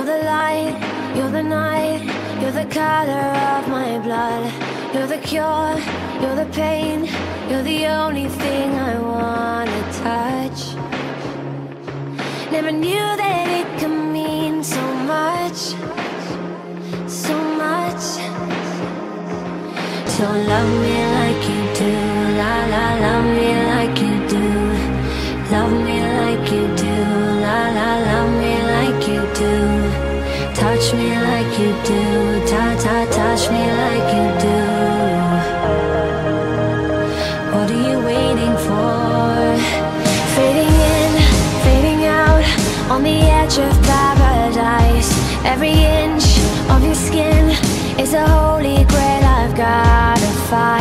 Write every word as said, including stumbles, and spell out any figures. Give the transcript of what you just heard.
the light, you're the night, you're the color of my blood. You're the cure, you're the pain, you're the only thing I wanna touch. Never knew that it could mean so much, so much. So love me like you do, la la, love me like you do. Love me like you do, la la, love me like you do. Touch me like you do, ta ta, touch me like you do. What are you waiting for? Fading in, fading out, on the edge of paradise. Every inch of your skin is a holy grail I've gotta find.